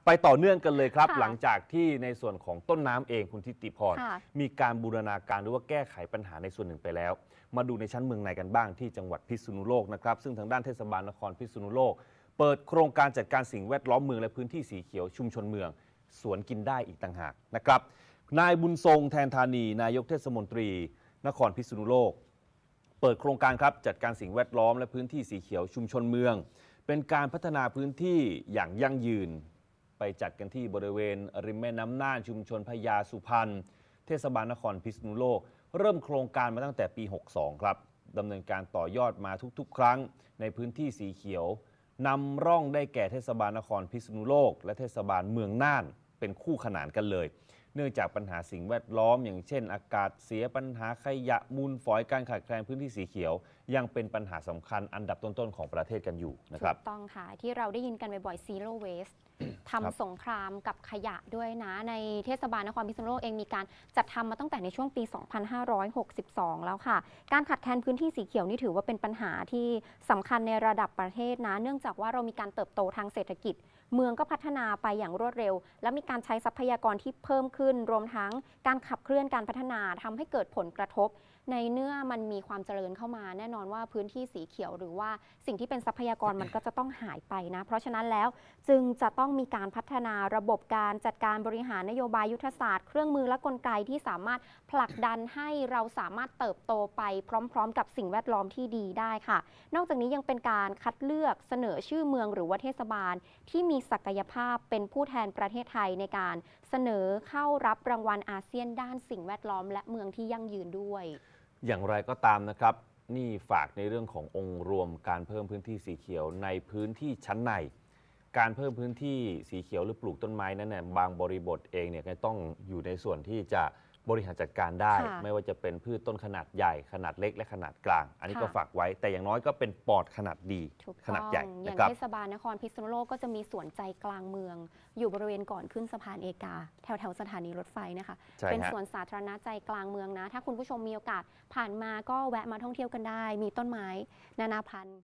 ไปต่อเนื่องกันเลยครับหลังจากที่ในส่วนของต้นน้ำเองคุณทิติพรมีการบูรณาการหรือว่าแก้ไขปัญหาในส่วนหนึ่งไปแล้วมาดูในชั้นเมืองในกันบ้างที่จังหวัดพิษณุโลกนะครับซึ่งทางด้านเทศบาลนครพิษณุโลกเปิดโครงการจัดการสิ่งแวดล้อมเมืองและพื้นที่สีเขียวชุมชนเมืองสวนกินได้อีกต่างหากนะครับนายบุญทรงแทนธานีนายกเทศมนตรีนครพิษณุโลกเปิดโครงการครับจัดการสิ่งแวดล้อมและพื้นที่สีเขียวชุมชนเมืองเป็นการพัฒนาพื้นที่อย่างยั่งยืนไปจัดกันที่บริเวณริมแม่น้ำน่านชุมชนพญาสุพรรณเทศบาลนครพิษณุโลกเริ่มโครงการมาตั้งแต่ปี 62 ครับดำเนินการต่อยอดมาทุกๆ ครั้งในพื้นที่สีเขียวนำร่องได้แก่เทศบาลนครพิษณุโลกและเทศบาลเมืองน่านเป็นคู่ขนานกันเลยเนื่องจากปัญหาสิ่งแวดล้อมอย่างเช่นอากาศเสียปัญหาขยะมูลฝอยการขาดแคลนพื้นที่สีเขียวยังเป็นปัญหาสำคัญอันดับต้นๆของประเทศกันอยู่นะครับถูกต้องค่ะที่เราได้ยินกันบ่อยๆ Zero Waste ทำสงครามกับขยะด้วยนะในเทศบาลนครพิษณุโลกเองมีการจัดทำมาตั้งแต่ในช่วงปี 2562 แล้วค่ะการขาดแคลนพื้นที่สีเขียวนี่ถือว่าเป็นปัญหาที่สำคัญในระดับประเทศนะเนื่องจากว่าเรามีการเติบโตทางเศรษฐกิจเมืองก็พัฒนาไปอย่างรวดเร็วและมีการใช้ทรัพยากรที่เพิ่มขึ้นรวมทั้งการขับเคลื่อนการพัฒนาทำให้เกิดผลกระทบในเมื่อมันมีความเจริญเข้ามาแน่นอนว่าพื้นที่สีเขียวหรือว่าสิ่งที่เป็นทรัพยากรมันก็จะต้องหายไปนะเพราะฉะนั้นแล้วจึงจะต้องมีการพัฒนาระบบการจัดการบริหารนโยบายยุทธศาสตร์เครื่องมือและกลไกที่สามารถผลักดันให้เราสามารถเติบโตไปพร้อมๆกับสิ่งแวดล้อมที่ดีได้ค่ะนอกจากนี้ยังเป็นการคัดเลือกเสนอชื่อเมืองหรือว่าเทศบาลที่มีศักยภาพเป็นผู้แทนประเทศไทยในการเสนอเข้ารับรางวัลอาเซียนด้านสิ่งแวดล้อมและเมืองที่ยั่งยืนด้วยอย่างไรก็ตามนะครับนี่ฝากในเรื่องขององค์รวมการเพิ่มพื้นที่สีเขียวในพื้นที่ชั้นในการเพิ่มพื้นที่สีเขียวหรือปลูกต้นไม้นั้นเนี่ยบางบริบทเองเนี่ยก็ต้องอยู่ในส่วนที่จะบริหารจัดการได้ไม่ว่าจะเป็นพืชต้นขนาดใหญ่ขนาดเล็กและขนาดกลางอันนี้ก็ฝากไว้แต่อย่างน้อยก็เป็นปอดขนาดดีขนาดใหญ่อย่างเทศบาลนครพิษณุโลกก็จะมีสวนใจกลางเมืองอยู่บริเวณก่อนขึ้นสะพานเอกาแถวสถานีรถไฟนะคะเป็นสวนสาธารณะใจกลางเมืองนะถ้าคุณผู้ชมมีโอกาสผ่านมาก็แวะมาท่องเที่ยวกันได้มีต้นไม้นานาพันธุ์